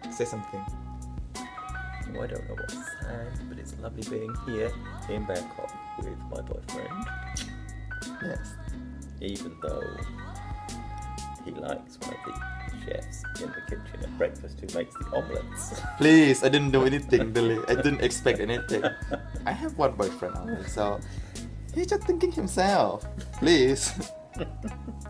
Say something. Well, I don't know what to say, but it's lovely being here in Bangkok with my boyfriend. Yes. Even though he likes one of the chefs in the kitchen at breakfast who makes the omelettes. Please, I didn't do anything, Billy. I didn't expect anything. I have one boyfriend only, so he's just thinking himself. Please.